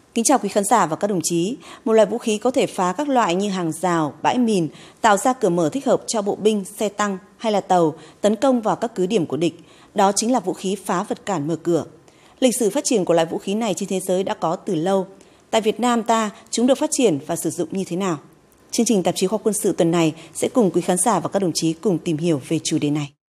Kính chào quý khán giả và các đồng chí. Một loại vũ khí có thể phá các loại như hàng rào, bãi mìn, tạo ra cửa mở thích hợp cho bộ binh, xe tăng hay là tàu tấn công vào các cứ điểm của địch. Đó chính là vũ khí phá vật cản mở cửa. Lịch sử phát triển của loại vũ khí này trên thế giới đã có từ lâu. Tại Việt Nam ta, chúng được phát triển và sử dụng như thế nào? Chương trình tạp chí Khoa học Quân sự tuần này sẽ cùng quý khán giả và các đồng chí cùng tìm hiểu về chủ đề này.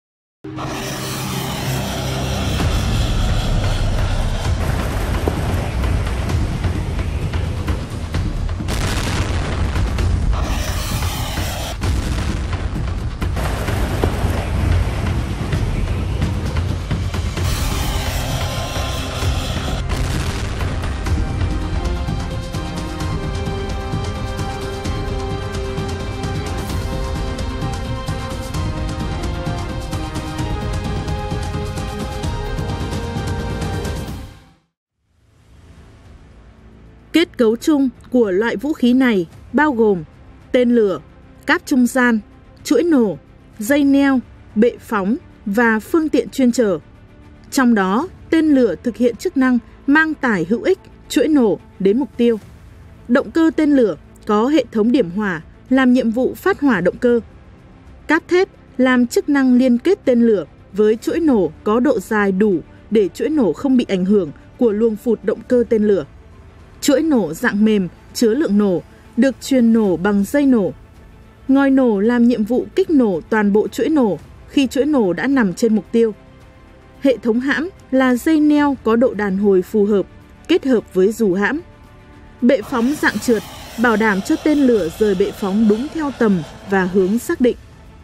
Kết cấu chung của loại vũ khí này bao gồm tên lửa, cáp trung gian, chuỗi nổ, dây neo, bệ phóng và phương tiện chuyên chở. Trong đó, tên lửa thực hiện chức năng mang tải hữu ích, chuỗi nổ đến mục tiêu. Động cơ tên lửa có hệ thống điểm hỏa làm nhiệm vụ phát hỏa động cơ. Cáp thép làm chức năng liên kết tên lửa với chuỗi nổ có độ dài đủ để chuỗi nổ không bị ảnh hưởng của luồng phụt động cơ tên lửa. Chuỗi nổ dạng mềm chứa lượng nổ được truyền nổ bằng dây nổ. Ngòi nổ làm nhiệm vụ kích nổ toàn bộ chuỗi nổ khi chuỗi nổ đã nằm trên mục tiêu. Hệ thống hãm là dây neo có độ đàn hồi phù hợp, kết hợp với dù hãm. Bệ phóng dạng trượt bảo đảm cho tên lửa rời bệ phóng đúng theo tầm và hướng xác định.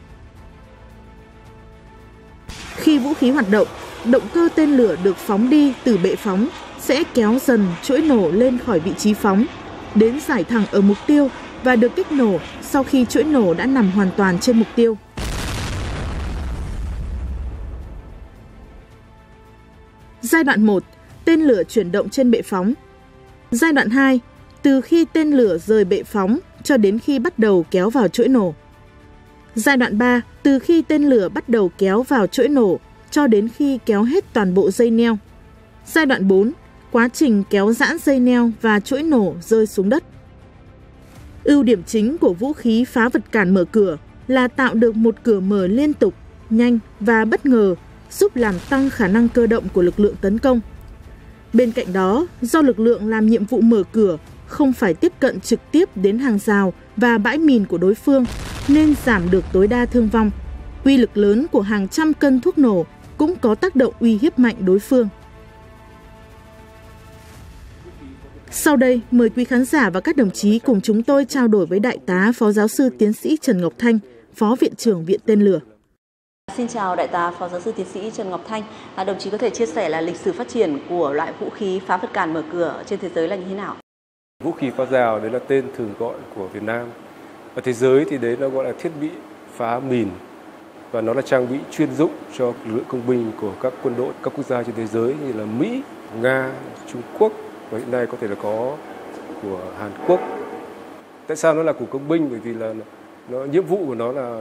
Khi vũ khí hoạt động, động cơ tên lửa được phóng đi từ bệ phóng sẽ kéo dần chuỗi nổ lên khỏi vị trí phóng, đến giải thẳng ở mục tiêu và được kích nổ sau khi chuỗi nổ đã nằm hoàn toàn trên mục tiêu. Giai đoạn 1, tên lửa chuyển động trên bệ phóng. Giai đoạn 2, từ khi tên lửa rời bệ phóng cho đến khi bắt đầu kéo vào chuỗi nổ. Giai đoạn 3, từ khi tên lửa bắt đầu kéo vào chuỗi nổ cho đến khi kéo hết toàn bộ dây neo. Giai đoạn 4, quá trình kéo giãn dây neo và chuỗi nổ rơi xuống đất. Ưu điểm chính của vũ khí phá vật cản mở cửa là tạo được một cửa mở liên tục, nhanh và bất ngờ, giúp làm tăng khả năng cơ động của lực lượng tấn công. Bên cạnh đó, do lực lượng làm nhiệm vụ mở cửa không phải tiếp cận trực tiếp đến hàng rào và bãi mìn của đối phương nên giảm được tối đa thương vong. Uy lực lớn của hàng trăm cân thuốc nổ cũng có tác động uy hiếp mạnh đối phương. Sau đây, mời quý khán giả và các đồng chí cùng chúng tôi trao đổi với Đại tá Phó Giáo sư Tiến sĩ Trần Ngọc Thanh, Phó Viện trưởng Viện Tên lửa. Xin chào Đại tá Phó Giáo sư Tiến sĩ Trần Ngọc Thanh. Đồng chí có thể chia sẻ là lịch sử phát triển của loại vũ khí phá vật cản mở cửa trên thế giới là như thế nào? Vũ khí phá rào đấy là tên thường gọi của Việt Nam. Ở thế giới thì đấy nó gọi là thiết bị phá mìn và nó là trang bị chuyên dụng cho lực lượng công binh của các quân đội các quốc gia trên thế giới như là Mỹ, Nga, Trung Quốc và hiện nay có thể là có của Hàn Quốc. Tại sao nó là của công binh? Bởi vì là nhiệm vụ của nó là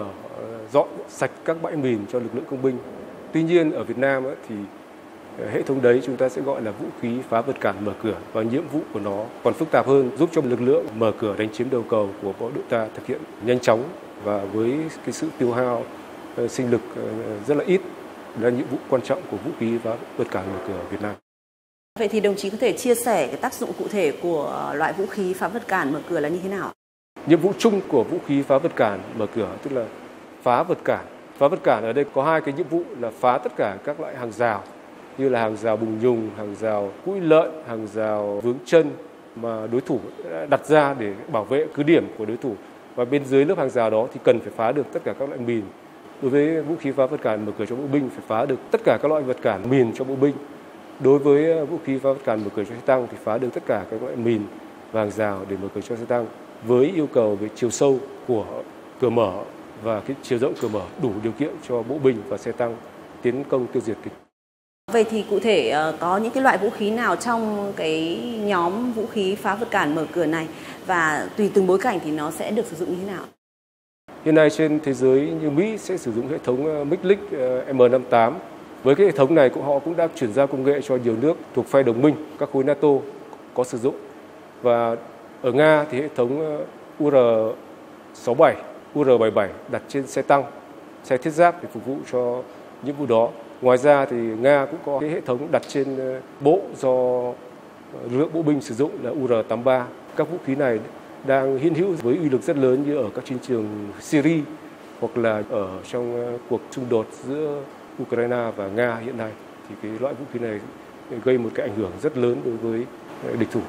dọn sạch các bãi mìn cho lực lượng công binh. Tuy nhiên ở Việt Nam thì hệ thống đấy chúng ta sẽ gọi là vũ khí phá vật cản mở cửa và nhiệm vụ của nó còn phức tạp hơn, giúp cho lực lượng mở cửa đánh chiếm đầu cầu của bộ đội ta thực hiện nhanh chóng và với cái sự tiêu hao sinh lực rất là ít. Đó là nhiệm vụ quan trọng của vũ khí phá vật cản mở cửa ở Việt Nam. Vậy thì đồng chí có thể chia sẻ cái tác dụng cụ thể của loại vũ khí phá vật cản mở cửa là như thế nào? Nhiệm vụ chung của vũ khí phá vật cản mở cửa tức là phá vật cản. Phá vật cản ở đây có hai cái nhiệm vụ là phá tất cả các loại hàng rào như là hàng rào bùng nhùng, hàng rào cũi lợn, hàng rào vướng chân mà đối thủ đặt ra để bảo vệ cứ điểm của đối thủ. Và bên dưới lớp hàng rào đó thì cần phải phá được tất cả các loại mìn. Đối với vũ khí phá vật cản mở cửa cho bộ binh phải phá được tất cả các loại vật cản mìn cho bộ binh. Đối với vũ khí phá vật cản mở cửa cho xe tăng thì phá được tất cả các loại mìn và hàng rào để mở cửa cho xe tăng với yêu cầu về chiều sâu của cửa mở và cái chiều rộng cửa mở đủ điều kiện cho bộ binh và xe tăng tiến công tiêu diệt địch. Vậy thì cụ thể có những cái loại vũ khí nào trong cái nhóm vũ khí phá vật cản mở cửa này và tùy từng bối cảnh thì nó sẽ được sử dụng như thế nào? Hiện nay trên thế giới như Mỹ sẽ sử dụng hệ thống Mixlic M58. Với cái hệ thống này họ cũng đã chuyển giao công nghệ cho nhiều nước thuộc phe đồng minh, các khối NATO có sử dụng. Và ở Nga thì hệ thống UR-67, UR-77 đặt trên xe tăng, xe thiết giáp để phục vụ cho nhiệm vụ đó. Ngoài ra thì Nga cũng có cái hệ thống đặt trên bộ do lực lượng bộ binh sử dụng là UR-83. Các vũ khí này đang hiện hữu với uy lực rất lớn như ở các chiến trường Syria hoặc là ở trong cuộc xung đột giữa Ukraine và Nga hiện nay. Thì cái loại vũ khí này gây một cái ảnh hưởng rất lớn đối với địch thủ.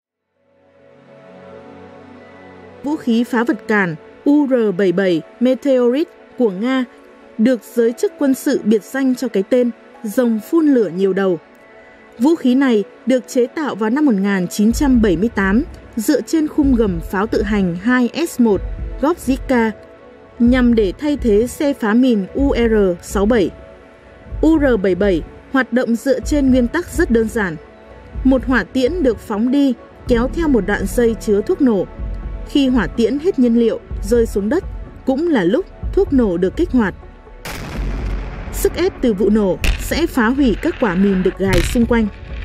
Vũ khí phá vật cản UR-77 Meteorit của Nga được giới chức quân sự biệt danh cho cái tên rồng phun lửa nhiều đầu. Vũ khí này được chế tạo vào năm 1978 dựa trên khung gầm pháo tự hành 2S1 Gopzika nhằm để thay thế xe phá mìn UR-67. UR-77 hoạt động dựa trên nguyên tắc rất đơn giản. Một hỏa tiễn được phóng đi kéo theo một đoạn dây chứa thuốc nổ. Khi hỏa tiễn hết nhiên liệu rơi xuống đất cũng là lúc thuốc nổ được kích hoạt. Sức ép từ vụ nổ sẽ phá hủy các quả mìn được gài xung quanh.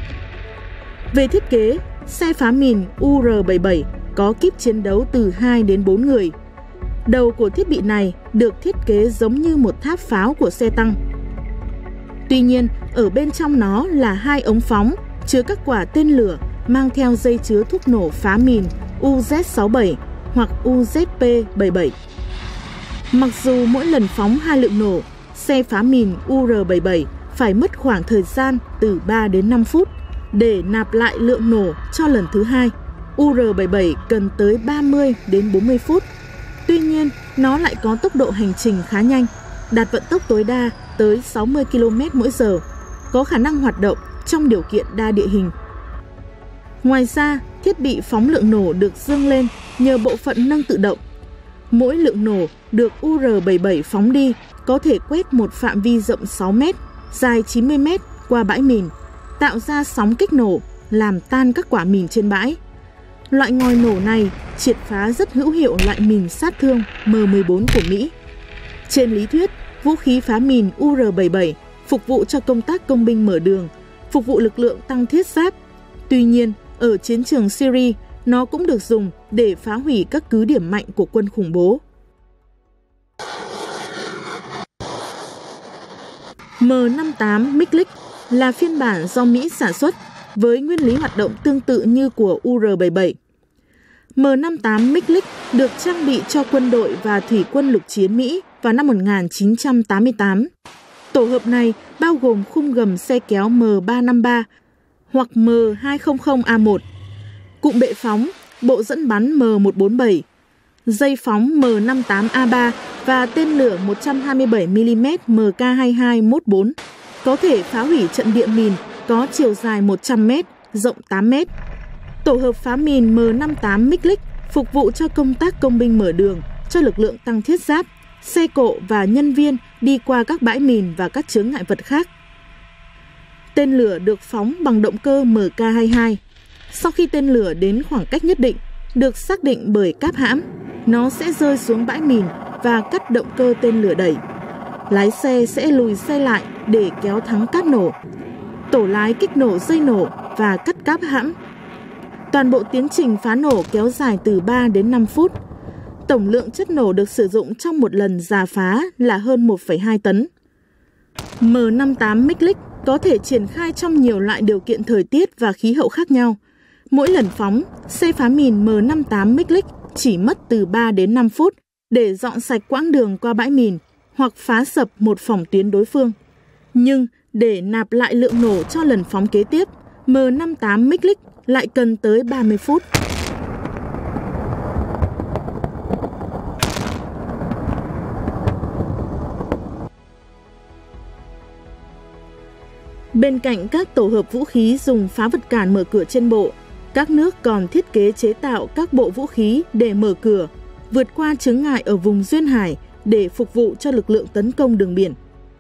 Về thiết kế, xe phá mìn UR-77 có kíp chiến đấu từ 2 đến 4 người. Đầu của thiết bị này được thiết kế giống như một tháp pháo của xe tăng. Tuy nhiên, ở bên trong nó là 2 ống phóng chứa các quả tên lửa mang theo dây chứa thuốc nổ phá mìn UZ-67 hoặc UZP-77. Mặc dù mỗi lần phóng 2 lượng nổ, xe phá mìn UR-77 phải mất khoảng thời gian từ 3 đến 5 phút để nạp lại lượng nổ cho lần thứ 2. UR-77 cần tới 30 đến 40 phút. Tuy nhiên, nó lại có tốc độ hành trình khá nhanh, đạt vận tốc tối đa tới 60 km/h, có khả năng hoạt động trong điều kiện đa địa hình. Ngoài ra, thiết bị phóng lượng nổ được dương lên nhờ bộ phận nâng tự động. Mỗi lượng nổ được UR-77 phóng đi có thể quét một phạm vi rộng 6 m, dài 90 m qua bãi mìn, tạo ra sóng kích nổ, làm tan các quả mìn trên bãi. Loại ngòi nổ này triệt phá rất hữu hiệu loại mìn sát thương M14 của Mỹ. Trên lý thuyết, vũ khí phá mìn UR-77 phục vụ cho công tác công binh mở đường, phục vụ lực lượng tăng thiết giáp. Tuy nhiên, ở chiến trường Syria, nó cũng được dùng để phá hủy các cứ điểm mạnh của quân khủng bố. M58 Miklik là phiên bản do Mỹ sản xuất với nguyên lý hoạt động tương tự như của UR-77. M58 Miklik được trang bị cho quân đội và thủy quân lục chiến Mỹ vào năm 1988. Tổ hợp này bao gồm khung gầm xe kéo M353 hoặc M200A1, cụm bệ phóng, bộ dẫn bắn M147, dây phóng M58A3 và tên lửa 127mm Mk22-14, có thể phá hủy trận địa mìn có chiều dài 100m, rộng 8m. Tổ hợp phá mìn M58 Miklik phục vụ cho công tác công binh mở đường cho lực lượng tăng thiết giáp, xe cộ và nhân viên đi qua các bãi mìn và các chướng ngại vật khác. Tên lửa được phóng bằng động cơ Mk22. Sau khi tên lửa đến khoảng cách nhất định, được xác định bởi cáp hãm, nó sẽ rơi xuống bãi mìn và cắt động cơ tên lửa đẩy. Lái xe sẽ lùi xe lại để kéo thắng cáp nổ. Tổ lái kích nổ dây nổ và cắt cáp hãm. Toàn bộ tiến trình phá nổ kéo dài từ 3 đến 5 phút. Tổng lượng chất nổ được sử dụng trong một lần rà phá là hơn 1,2 tấn. M58 Miklik có thể triển khai trong nhiều loại điều kiện thời tiết và khí hậu khác nhau. Mỗi lần phóng, xe phá mìn M58 Miklik chỉ mất từ 3 đến 5 phút để dọn sạch quãng đường qua bãi mìn hoặc phá sập một phòng tuyến đối phương. Nhưng để nạp lại lượng nổ cho lần phóng kế tiếp, M58 Miklik lại cần tới 30 phút. Bên cạnh các tổ hợp vũ khí dùng phá vật cản mở cửa trên bộ, các nước còn thiết kế chế tạo các bộ vũ khí để mở cửa, vượt qua chướng ngại ở vùng duyên hải để phục vụ cho lực lượng tấn công đường biển.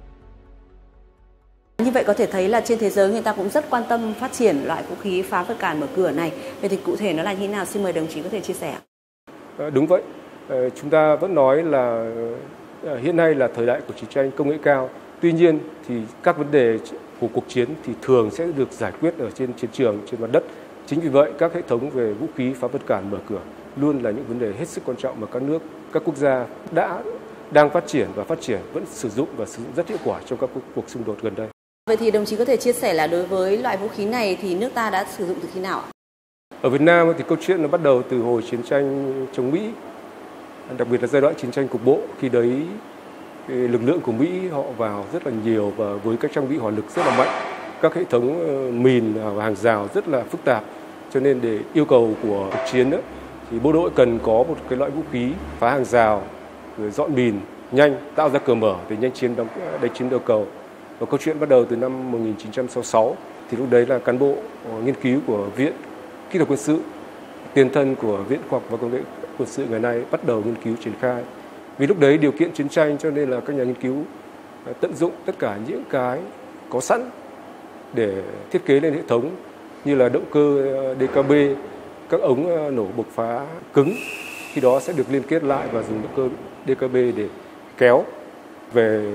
Như vậy có thể thấy là trên thế giới người ta cũng rất quan tâm phát triển loại vũ khí phá vật cản mở cửa này. Vậy thì cụ thể nó là như thế nào? Xin mời đồng chí có thể chia sẻ. Đúng vậy. Chúng ta vẫn nói là hiện nay là thời đại của chiến tranh công nghệ cao. Tuy nhiên thì các vấn đề của cuộc chiến thì thường sẽ được giải quyết ở trên chiến trường, trên mặt đất Chính vì vậy, các hệ thống về vũ khí phá vật cản mở cửa luôn là những vấn đề hết sức quan trọng mà các quốc gia đang phát triển và vẫn sử dụng rất hiệu quả trong các cuộc xung đột gần đây. Vậy thì đồng chí có thể chia sẻ là đối với loại vũ khí này thì nước ta đã sử dụng từ khi nào ạ? Ở Việt Nam thì câu chuyện nó bắt đầu từ hồi chiến tranh chống Mỹ, đặc biệt là giai đoạn chiến tranh cục bộ. Khi đấy lực lượng của Mỹ họ vào rất là nhiều và với các trang bị hỏa lực rất là mạnh, các hệ thống mìn và hàng rào rất là phức tạp. Cho nên để yêu cầu của cuộc chiến đó, thì bộ đội cần có một cái loại vũ khí phá hàng rào, rồi dọn mìn nhanh, tạo ra cửa mở để nhanh đánh chiếm đầu cầu. Và câu chuyện bắt đầu từ năm 1966, thì lúc đấy là cán bộ nghiên cứu của Viện Kỹ thuật Quân sự, tiền thân của Viện Khoa học và Công nghệ Quân sự ngày nay bắt đầu nghiên cứu triển khai. Vì lúc đấy điều kiện chiến tranh cho nên là các nhà nghiên cứu tận dụng tất cả những cái có sẵn để thiết kế lên hệ thống như là động cơ DKB, các ống nổ bộc phá cứng, khi đó sẽ được liên kết lại và dùng động cơ DKB để kéo về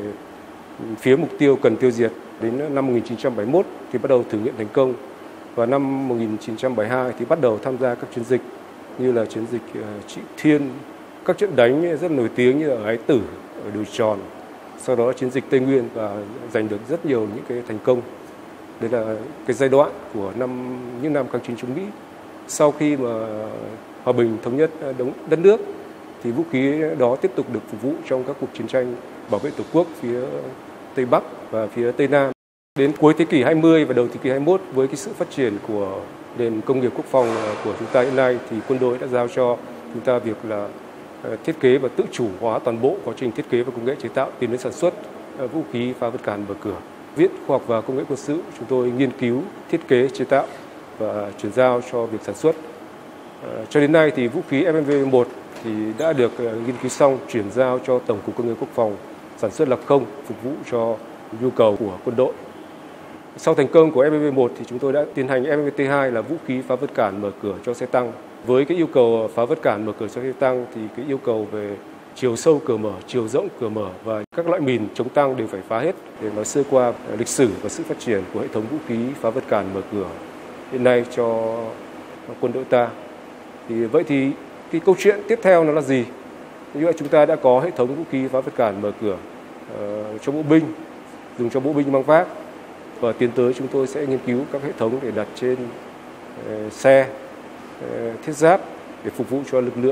phía mục tiêu cần tiêu diệt. Đến năm 1971 thì bắt đầu thử nghiệm thành công, và năm 1972 thì bắt đầu tham gia các chiến dịch như là chiến dịch Trị Thiên, các trận đánh rất nổi tiếng như ở Ái Tử, ở Đồi Tròn, sau đó chiến dịch Tây Nguyên và giành được rất nhiều những cái thành công. Đây là cái giai đoạn của những năm kháng chiến chống Mỹ. Sau khi mà hòa bình thống nhất đất nước thì vũ khí đó tiếp tục được phục vụ trong các cuộc chiến tranh bảo vệ Tổ quốc phía Tây Bắc và phía Tây Nam. Đến cuối thế kỷ 20 và đầu thế kỷ 21, với cái sự phát triển của nền công nghiệp quốc phòng của chúng ta hiện nay, thì quân đội đã giao cho chúng ta việc là thiết kế và tự chủ hóa toàn bộ quá trình thiết kế và công nghệ chế tạo tiến đến sản xuất vũ khí phá vật cản mở cửa. Viện Khoa học và Công nghệ Quân sự chúng tôi nghiên cứu, thiết kế, chế tạo và chuyển giao cho việc sản xuất. Cho đến nay thì vũ khí FMV1 thì đã được nghiên cứu xong, chuyển giao cho Tổng cục Công nghiệp Quốc phòng sản xuất lập không, phục vụ cho nhu cầu của quân đội. Sau thành công của FMV1 thì chúng tôi đã tiến hành FMVT2 là vũ khí phá vật cản mở cửa cho xe tăng. Với cái yêu cầu phá vật cản mở cửa cho xe tăng thì cái yêu cầu về chiều sâu cửa mở, chiều rộng cửa mở và các loại mìn chống tăng đều phải phá hết. Để nói sơ qua lịch sử và sự phát triển của hệ thống vũ khí phá vật cản mở cửa hiện nay cho quân đội ta. Vậy thì cái câu chuyện tiếp theo nó là gì? Như vậy chúng ta đã có hệ thống vũ khí phá vật cản mở cửa cho bộ binh, dùng cho bộ binh mang vác, và tiến tới chúng tôi sẽ nghiên cứu các hệ thống để đặt trên xe, thiết giáp để phục vụ cho lực lượng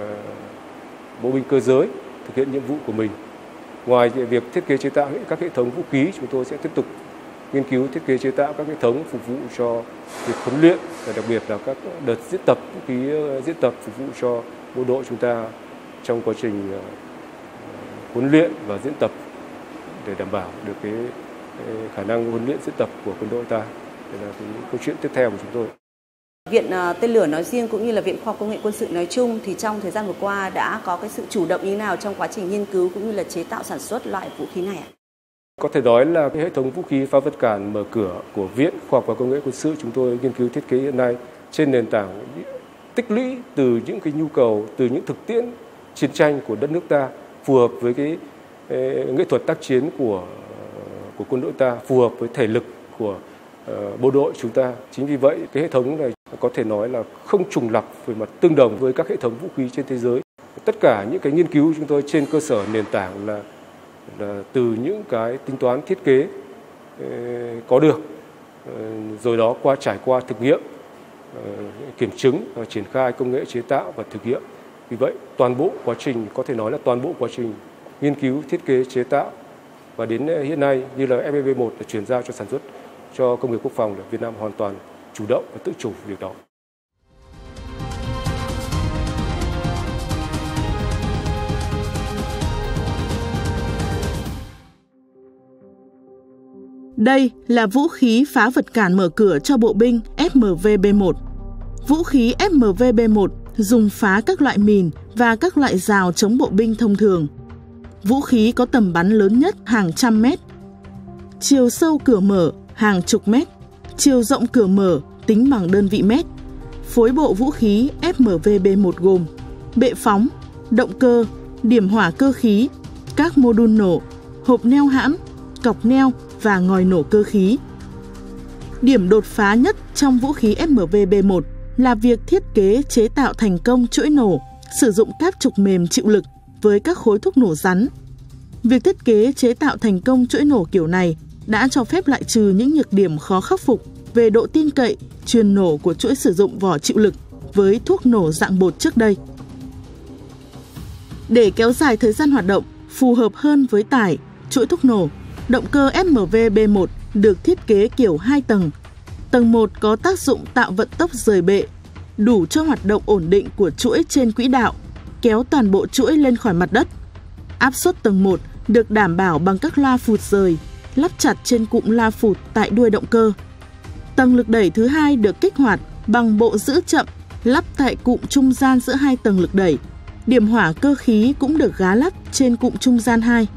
bộ binh cơ giới thực hiện nhiệm vụ của mình. Ngoài việc thiết kế chế tạo các hệ thống vũ khí, chúng tôi sẽ tiếp tục nghiên cứu thiết kế chế tạo các hệ thống phục vụ cho việc huấn luyện, và đặc biệt là các đợt diễn tập vũ khí diễn tập phục vụ cho bộ đội chúng ta trong quá trình huấn luyện và diễn tập để đảm bảo được cái khả năng huấn luyện diễn tập của quân đội ta. Đây là cái câu chuyện tiếp theo của chúng tôi. Viện Tên lửa nói riêng cũng như là Viện Khoa học Công nghệ Quân sự nói chung thì trong thời gian vừa qua đã có cái sự chủ động như thế nào trong quá trình nghiên cứu cũng như là chế tạo sản xuất loại vũ khí này ạ? Có thể nói là cái hệ thống vũ khí phá vật cản mở cửa của Viện Khoa học và Công nghệ Quân sự chúng tôi nghiên cứu thiết kế hiện nay trên nền tảng tích lũy từ những cái nhu cầu, từ những thực tiễn chiến tranh của đất nước ta, phù hợp với cái nghệ thuật tác chiến của quân đội ta, phù hợp với thể lực của bộ đội chúng ta. Chính vì vậy cái hệ thống này có thể nói là không trùng lặp về mặt tương đồng với các hệ thống vũ khí trên thế giới. Tất cả những cái nghiên cứu chúng tôi trên cơ sở nền tảng là từ những cái tính toán thiết kế có được, rồi đó trải qua thực nghiệm, kiểm chứng và triển khai công nghệ chế tạo và thực nghiệm. Vì vậy toàn bộ quá trình, có thể nói là toàn bộ quá trình nghiên cứu, thiết kế, chế tạo và đến hiện nay như là FMV1 là chuyển giao cho sản xuất cho công nghiệp quốc phòng, là Việt Nam hoàn toàn chủ động và tự chủ việc đó. Đây là vũ khí phá vật cản mở cửa cho bộ binh FMVB1. Vũ khí FMVB1 dùng phá các loại mìn và các loại rào chống bộ binh thông thường. Vũ khí có tầm bắn lớn nhất hàng trăm mét. Chiều sâu cửa mở hàng chục mét. Chiều rộng cửa mở tính bằng đơn vị mét. Phối bộ vũ khí FMVB1 gồm bệ phóng, động cơ, điểm hỏa cơ khí, các mô đun nổ, hộp neo hãm, cọc neo và ngòi nổ cơ khí. Điểm đột phá nhất trong vũ khí FMV-B1 là việc thiết kế chế tạo thành công chuỗi nổ, sử dụng cáp trục mềm chịu lực với các khối thuốc nổ rắn. Việc thiết kế chế tạo thành công chuỗi nổ kiểu này đã cho phép loại trừ những nhược điểm khó khắc phục về độ tin cậy, truyền nổ của chuỗi sử dụng vỏ chịu lực với thuốc nổ dạng bột trước đây. Để kéo dài thời gian hoạt động, phù hợp hơn với tải, chuỗi thuốc nổ, động cơ FMV-B1 được thiết kế kiểu 2 tầng. Tầng 1 có tác dụng tạo vận tốc rời bệ, đủ cho hoạt động ổn định của chuỗi trên quỹ đạo, kéo toàn bộ chuỗi lên khỏi mặt đất. Áp suất tầng 1 được đảm bảo bằng các loa phụt rời, lắp chặt trên cụm loa phụt tại đuôi động cơ. Tầng lực đẩy thứ hai được kích hoạt bằng bộ giữ chậm lắp tại cụm trung gian giữa hai tầng lực đẩy. Điểm hỏa cơ khí cũng được gá lắp trên cụm trung gian 2.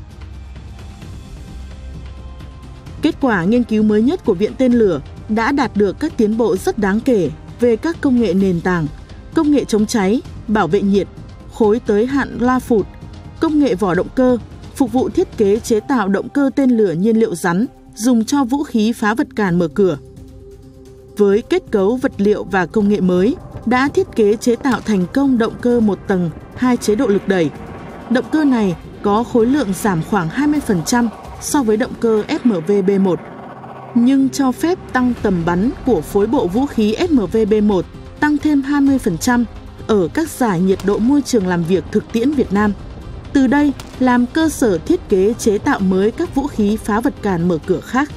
Kết quả nghiên cứu mới nhất của Viện Tên lửa đã đạt được các tiến bộ rất đáng kể về các công nghệ nền tảng, công nghệ chống cháy, bảo vệ nhiệt, khối tới hạn loa phụt, công nghệ vỏ động cơ, phục vụ thiết kế chế tạo động cơ tên lửa nhiên liệu rắn dùng cho vũ khí phá vật cản mở cửa. Với kết cấu vật liệu và công nghệ mới, đã thiết kế chế tạo thành công động cơ 1 tầng, 2 chế độ lực đẩy. Động cơ này có khối lượng giảm khoảng 20% so với động cơ FMV-B1, nhưng cho phép tăng tầm bắn của phối bộ vũ khí FMV-B1 tăng thêm 20% ở các giải nhiệt độ môi trường làm việc thực tiễn Việt Nam. Từ đây làm cơ sở thiết kế chế tạo mới các vũ khí phá vật cản mở cửa khác.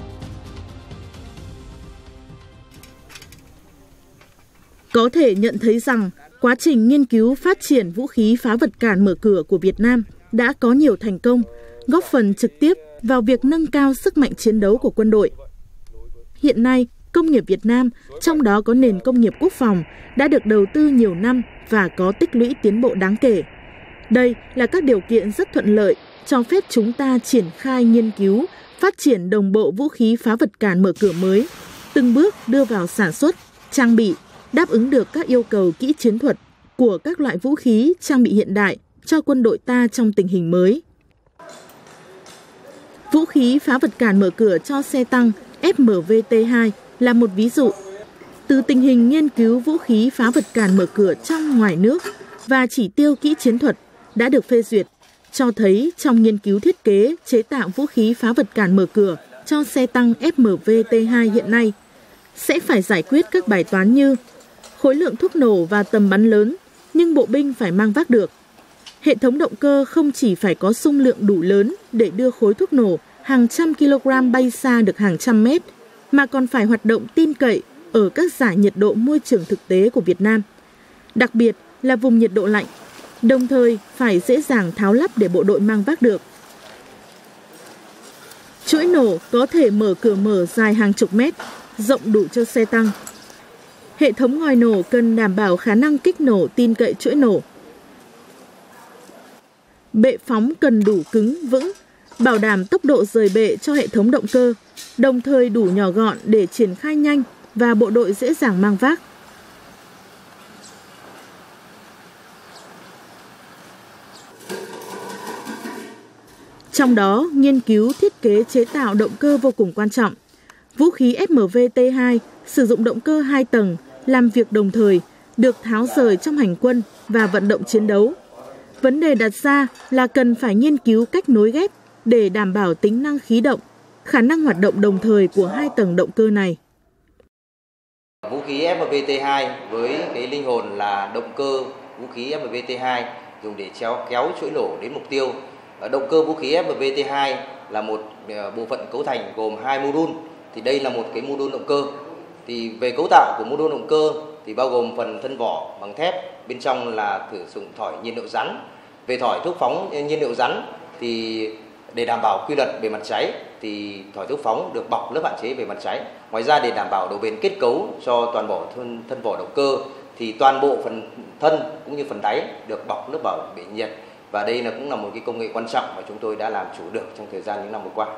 Có thể nhận thấy rằng, quá trình nghiên cứu phát triển vũ khí phá vật cản mở cửa của Việt Nam đã có nhiều thành công, góp phần trực tiếp vào việc nâng cao sức mạnh chiến đấu của quân đội. Hiện nay, công nghiệp Việt Nam, trong đó có nền công nghiệp quốc phòng, đã được đầu tư nhiều năm và có tích lũy tiến bộ đáng kể. Đây là các điều kiện rất thuận lợi cho phép chúng ta triển khai nghiên cứu, phát triển đồng bộ vũ khí phá vật cản mở cửa mới, từng bước đưa vào sản xuất, trang bị, đáp ứng được các yêu cầu kỹ chiến thuật của các loại vũ khí trang bị hiện đại cho quân đội ta trong tình hình mới. Vũ khí phá vật cản mở cửa cho xe tăng FMV-T2 là một ví dụ. Từ tình hình nghiên cứu vũ khí phá vật cản mở cửa trong ngoài nước và chỉ tiêu kỹ chiến thuật đã được phê duyệt, cho thấy trong nghiên cứu thiết kế chế tạo vũ khí phá vật cản mở cửa cho xe tăng FMV-T2 hiện nay sẽ phải giải quyết các bài toán như khối lượng thuốc nổ và tầm bắn lớn, nhưng bộ binh phải mang vác được. Hệ thống động cơ không chỉ phải có dung lượng đủ lớn để đưa khối thuốc nổ hàng trăm kg bay xa được hàng trăm mét, mà còn phải hoạt động tin cậy ở các giải nhiệt độ môi trường thực tế của Việt Nam, đặc biệt là vùng nhiệt độ lạnh, đồng thời phải dễ dàng tháo lắp để bộ đội mang vác được. Chuỗi nổ có thể mở cửa mở dài hàng chục mét, rộng đủ cho xe tăng. Hệ thống ngòi nổ cần đảm bảo khả năng kích nổ tin cậy chuỗi nổ. Bệ phóng cần đủ cứng, vững, bảo đảm tốc độ rời bệ cho hệ thống động cơ, đồng thời đủ nhỏ gọn để triển khai nhanh và bộ đội dễ dàng mang vác. Trong đó, nghiên cứu thiết kế chế tạo động cơ vô cùng quan trọng. Vũ khí FMV-T2 sử dụng động cơ 2 tầng, làm việc đồng thời, được tháo rời trong hành quân và vận động chiến đấu. Vấn đề đặt ra là cần phải nghiên cứu cách nối ghép để đảm bảo tính năng khí động, khả năng hoạt động đồng thời của 2 tầng động cơ này. Vũ khí FMV-T2 với cái linh hồn là động cơ vũ khí FMV-T2 dùng để kéo chuỗi nổ đến mục tiêu. Động cơ vũ khí FMV-T2 là một bộ phận cấu thành gồm 2 module. Thì đây là một cái module động cơ. Thì về cấu tạo của module động cơ thì bao gồm phần thân vỏ bằng thép, bên trong là sử dụng thỏi nhiên liệu rắn. Về thỏi thuốc phóng nhiên liệu rắn thì để đảm bảo quy luật bề mặt cháy thì thỏi thuốc phóng được bọc lớp hạn chế bề mặt cháy. Ngoài ra để đảm bảo độ bền kết cấu cho toàn bộ thân vỏ động cơ thì toàn bộ phần thân cũng như phần đáy được bọc lớp bảo vệ nhiệt. Và đây cũng là một cái công nghệ quan trọng mà chúng tôi đã làm chủ được trong thời gian những năm vừa qua.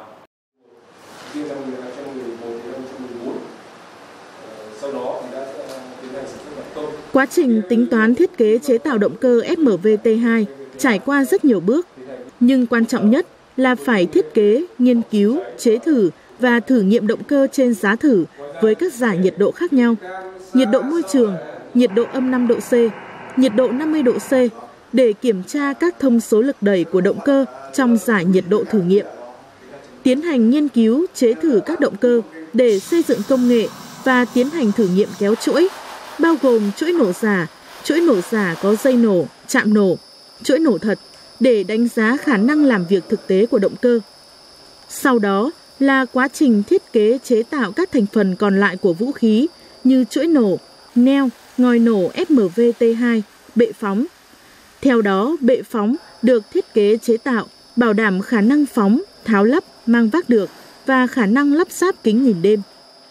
Quá trình tính toán thiết kế chế tạo động cơ FMV-T2 trải qua rất nhiều bước, nhưng quan trọng nhất là phải thiết kế, nghiên cứu, chế thử và thử nghiệm động cơ trên giá thử với các giải nhiệt độ khác nhau, nhiệt độ môi trường, nhiệt độ âm 5 độ C, nhiệt độ 50 độ C để kiểm tra các thông số lực đẩy của động cơ trong giải nhiệt độ thử nghiệm. Tiến hành nghiên cứu chế thử các động cơ để xây dựng công nghệ và tiến hành thử nghiệm kéo chuỗi, bao gồm chuỗi nổ giả có dây nổ, chạm nổ, chuỗi nổ thật để đánh giá khả năng làm việc thực tế của động cơ. Sau đó là quá trình thiết kế chế tạo các thành phần còn lại của vũ khí như chuỗi nổ, neo, ngòi nổ FMVT2, bệ phóng. Theo đó, bệ phóng được thiết kế chế tạo bảo đảm khả năng phóng, tháo lắp, mang vác được và khả năng lắp ráp kính nhìn đêm.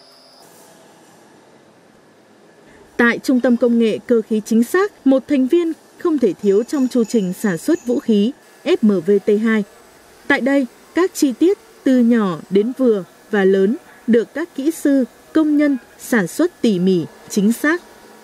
Tại Trung tâm Công nghệ Cơ khí Chính xác, một thành viên không thể thiếu trong chu trình sản xuất vũ khí FMVT2. Tại đây, các chi tiết từ nhỏ đến vừa và lớn được các kỹ sư, công nhân sản xuất tỉ mỉ, chính xác.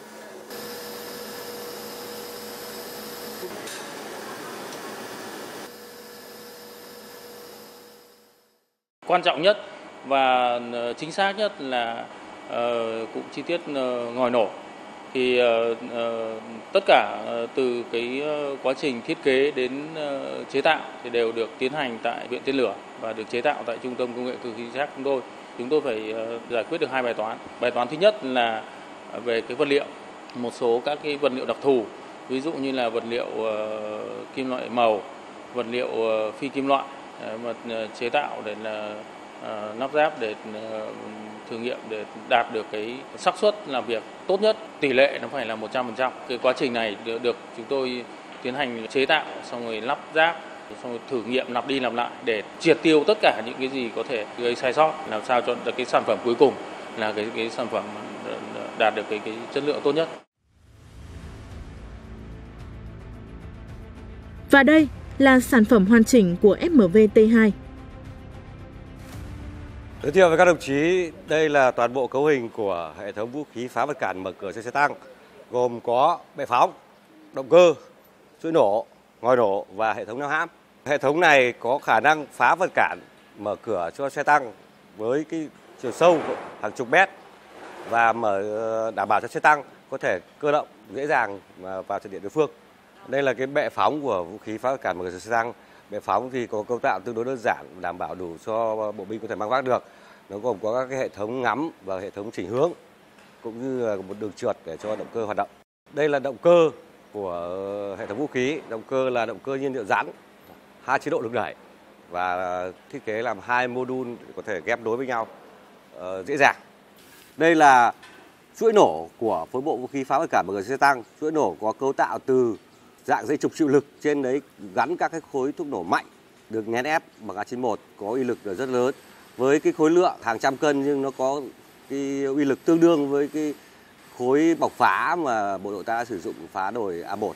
Quan trọng nhất và chính xác nhất là cụm chi tiết ngòi nổ. Thì tất cả từ cái quá trình thiết kế đến chế tạo thì đều được tiến hành tại Viện Tên lửa và được chế tạo tại Trung tâm Công nghệ Cơ khí Chính xác chúng tôi. Chúng tôi phải giải quyết được 2 bài toán. Bài toán thứ nhất là về cái vật liệu, một số các cái vật liệu đặc thù, ví dụ như là vật liệu kim loại màu, vật liệu phi kim loại mà chế tạo để là lắp ráp để thử nghiệm để đạt được cái xác suất làm việc tốt nhất, tỷ lệ nó phải là 100%. Cái quá trình này được chúng tôi tiến hành chế tạo, xong rồi lắp ráp, xong rồi thử nghiệm lặp đi lặp lại để triệt tiêu tất cả những cái gì có thể gây sai sót, làm sao cho cái sản phẩm cuối cùng là cái sản phẩm đạt được cái chất lượng tốt nhất. Và đây là sản phẩm hoàn chỉnh của FMVT2. Giới thiệu với các đồng chí, đây là toàn bộ cấu hình của hệ thống vũ khí phá vật cản mở cửa cho xe tăng, gồm có bệ phóng, động cơ, chuỗi nổ, ngòi nổ và hệ thống neo hãm. Hệ thống này có khả năng phá vật cản mở cửa cho xe tăng với cái chiều sâu hàng chục mét và đảm bảo cho xe tăng có thể cơ động dễ dàng vào trận địa đối phương. Đây là cái bệ phóng của vũ khí phá vật cản mở cửa cho xe tăng. Bệ phóng thì có cấu tạo tương đối đơn giản, đảm bảo đủ cho bộ binh có thể mang vác được. Nó gồm có các cái hệ thống ngắm và hệ thống chỉnh hướng, cũng như là một đường trượt để cho động cơ hoạt động. Đây là động cơ của hệ thống vũ khí. Động cơ là động cơ nhiên liệu rắn, 2 chế độ lực đẩy và thiết kế làm 2 mô-đun có thể ghép nối với nhau dễ dàng. Đây là chuỗi nổ của phối bộ vũ khí phá vật cản mở cửa xe tăng. Chuỗi nổ có cấu tạo từ dạng dây trục chịu lực, trên đấy gắn các cái khối thuốc nổ mạnh được nén ép bằng A91 có uy lực rất lớn. Với cái khối lượng hàng trăm cân nhưng nó có cái uy lực tương đương với cái khối bọc phá mà bộ đội ta sử dụng phá đồi A1.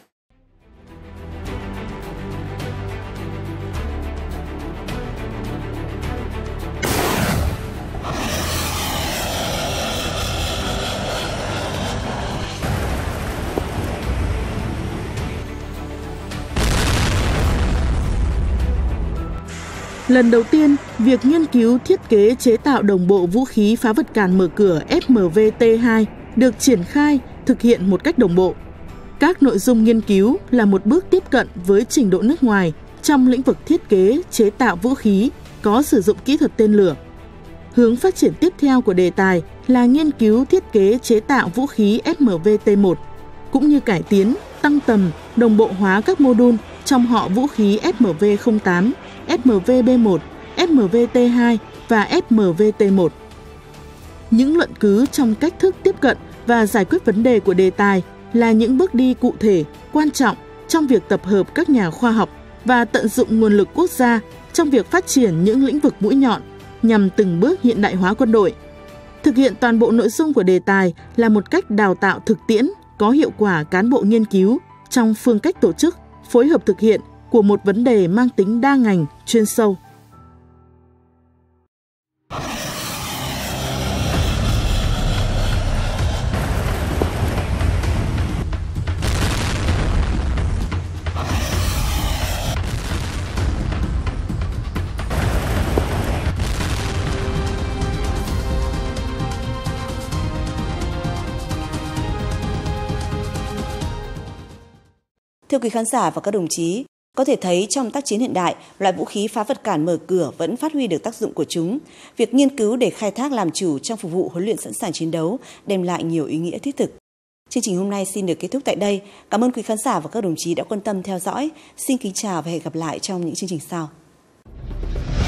Lần đầu tiên, việc nghiên cứu thiết kế chế tạo đồng bộ vũ khí phá vật cản mở cửa FMVT2 được triển khai, thực hiện một cách đồng bộ. Các nội dung nghiên cứu là một bước tiếp cận với trình độ nước ngoài trong lĩnh vực thiết kế, chế tạo vũ khí có sử dụng kỹ thuật tên lửa. Hướng phát triển tiếp theo của đề tài là nghiên cứu thiết kế chế tạo vũ khí FMVT1, cũng như cải tiến, tăng tầm, đồng bộ hóa các mô đun trong họ vũ khí FMV08, FMVB1, FMVT2 và FMVT1. Những luận cứ trong cách thức tiếp cận và giải quyết vấn đề của đề tài là những bước đi cụ thể, quan trọng trong việc tập hợp các nhà khoa học và tận dụng nguồn lực quốc gia trong việc phát triển những lĩnh vực mũi nhọn nhằm từng bước hiện đại hóa quân đội. Thực hiện toàn bộ nội dung của đề tài là một cách đào tạo thực tiễn, có hiệu quả cán bộ nghiên cứu trong phương cách tổ chức, phối hợp thực hiện của một vấn đề mang tính đa ngành, chuyên sâu. Thưa quý khán giả và các đồng chí, có thể thấy trong tác chiến hiện đại, loại vũ khí phá vật cản mở cửa vẫn phát huy được tác dụng của chúng. Việc nghiên cứu để khai thác làm chủ trong phục vụ huấn luyện sẵn sàng chiến đấu đem lại nhiều ý nghĩa thiết thực. Chương trình hôm nay xin được kết thúc tại đây. Cảm ơn quý khán giả và các đồng chí đã quan tâm theo dõi. Xin kính chào và hẹn gặp lại trong những chương trình sau.